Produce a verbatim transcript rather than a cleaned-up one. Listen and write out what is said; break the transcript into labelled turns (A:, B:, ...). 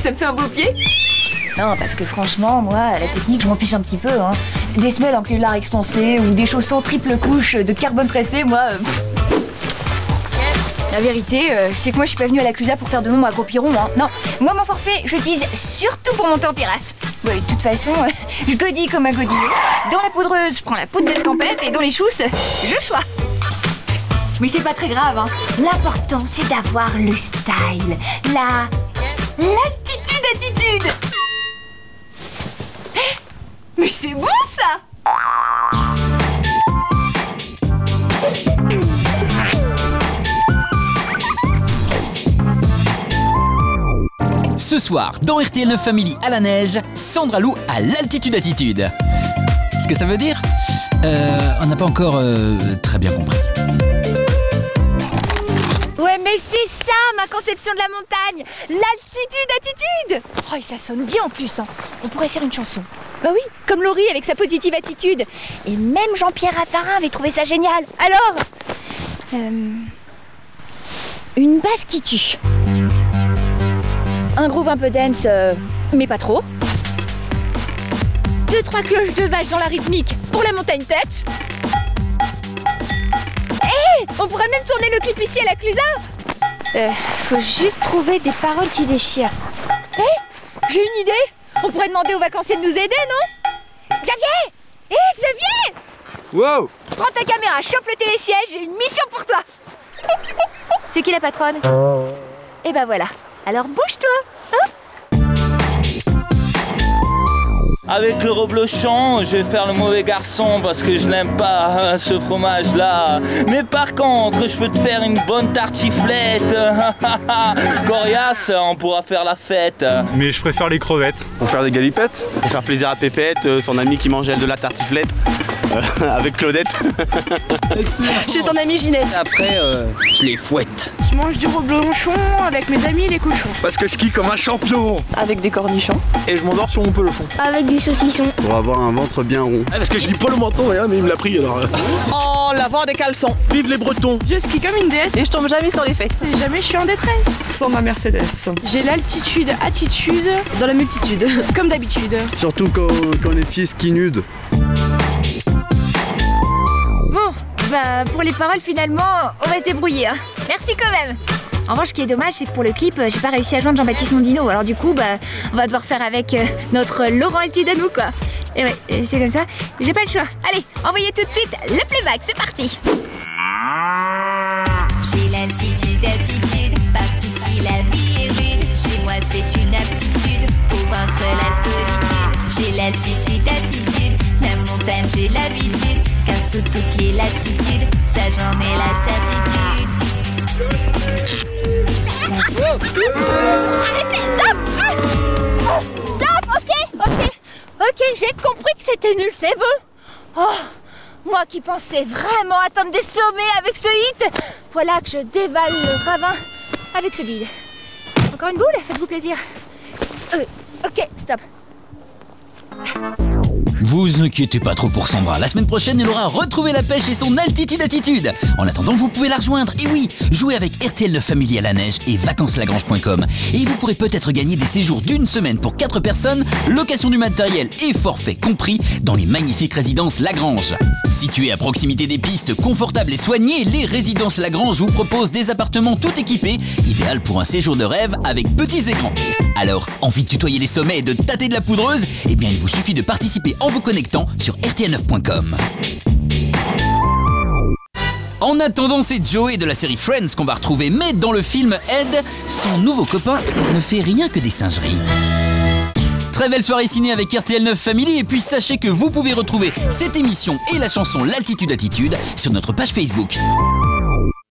A: ça me fait un beau pied.
B: Non, parce que franchement, moi, la technique, je m'en fiche un petit peu. Hein. Des semelles en kevlar expansé ou des chaussons triple couche de carbone tressé, moi... Euh, la vérité, euh, c'est que moi, je suis pas venue à la Clusa pour faire de l'ombre à gros piron. Hein. Non, moi, mon forfait, je l'utilise surtout pour monter en pirasse. Ouais, de toute façon, euh, je godille comme un godillot. Dans la poudreuse, je prends la poudre d'escampette et dans les chousses, je choisis. Mais c'est pas très grave, hein. L'important, c'est d'avoir le style, la... l'attitude, attitude. Mais c'est bon, ça!
C: Ce soir, dans R T L neuf Family à la neige, Sandra Lou à l'altitude attitude. Ce que ça veut dire euh, on n'a pas encore euh, très bien compris.
B: Ouais, mais c'est ça ma conception de la montagne! L'altitude attitude! Oh, et ça sonne bien en plus, hein. On pourrait faire une chanson. Bah oui, comme Laurie avec sa positive attitude. Et même Jean-Pierre Raffarin avait trouvé ça génial. Alors, euh, une basse qui tue. Un groove un peu dance, euh, mais pas trop. Deux, trois cloches de vache dans la rythmique pour la montagne touch. Hé, hey, on pourrait même tourner le clip ici à la Clusa. Euh, faut juste trouver des paroles qui déchirent. Hé, hey, j'ai une idée. On pourrait demander aux vacanciers de nous aider, non? Xavier! Hé, hey, Xavier!
D: Wow!
B: Prends ta caméra, chope le télésiège, j'ai une mission pour toi. C'est qui la patronne? Et ben voilà. Alors bouge-toi, hein?
E: Avec le reblochon, je vais faire le mauvais garçon parce que je n'aime pas hein, ce fromage-là. Mais par contre, je peux te faire une bonne tartiflette. Coriace, on pourra faire la fête.
D: Mais je préfère les crevettes.
F: Pour faire des galipettes, pour faire plaisir à Pépette, euh, son ami qui mangeait de la tartiflette. Euh, avec Claudette.
A: Chez son ami Ginette.
C: Après, euh, je les fouette.
A: Je mange du reblochon avec mes amis les cochons.
F: Parce que je skie comme un champion.
A: Avec des cornichons.
D: Et je m'endors sur mon pelochon.
A: Avec du saucisson.
F: Pour avoir un ventre bien rond. Ah, parce que je lis pas le menton, hein, mais il me l'a pris alors.
G: En lavant des caleçons.
F: Vive les Bretons.
A: Je skie comme une déesse et je tombe jamais sur les fesses. Et jamais je suis en détresse.
H: Sans ma Mercedes.
A: J'ai l'altitude, attitude, dans la multitude. Comme d'habitude.
F: Surtout quand, quand les filles ski nudes.
B: Bon, bah pour les paroles finalement, on va se débrouiller. Hein. Merci quand même. En revanche, ce qui est dommage, c'est que pour le clip, j'ai pas réussi à joindre Jean-Baptiste Mondino. Alors du coup, bah, on va devoir faire avec euh, notre Laurent Altide à nous, quoi. Et ouais, c'est comme ça. J'ai pas le choix. Allez, envoyez tout de suite le playback. C'est parti.
I: J'ai l'altitude, attitude, parce qu'ici la vie est rude. Chez moi, c'est une aptitude pour vaincre la solitude. J'ai l'altitude, attitude, la montagne, j'ai l'habitude. Car sous toutes les latitudes, ça j'en ai la certitude.
B: Arrêtez, stop! Stop, ok, ok, ok, j'ai compris que c'était nul, c'est bon. Oh, moi qui pensais vraiment atteindre des sommets avec ce hit, voilà que je dévale le ravin avec ce bide. Encore une boule, faites-vous plaisir. Euh, ok, stop.
C: Vous inquiétez pas trop pour Sandra, la semaine prochaine elle aura retrouvé la pêche et son altitude attitude. En attendant, vous pouvez la rejoindre, et oui, jouez avec R T L neuf Family à la neige et vacances lagrange point com. Et vous pourrez peut-être gagner des séjours d'une semaine pour quatre personnes, location du matériel et forfait compris dans les magnifiques résidences Lagrange. Situées à proximité des pistes confortables et soignées, les résidences Lagrange vous proposent des appartements tout équipés, idéal pour un séjour de rêve avec petits écrans. Alors, envie de tutoyer les sommets et de tâter de la poudreuse? Eh bien, il vous suffit de participer en vous connectant sur R T L neuf point com. En attendant, c'est Joey de la série Friends qu'on va retrouver, mais dans le film Ed, son nouveau copain ne fait rien que des singeries. Très belle soirée ciné avec R T L neuf Family, et puis sachez que vous pouvez retrouver cette émission et la chanson L'altitude attitude sur notre page Facebook.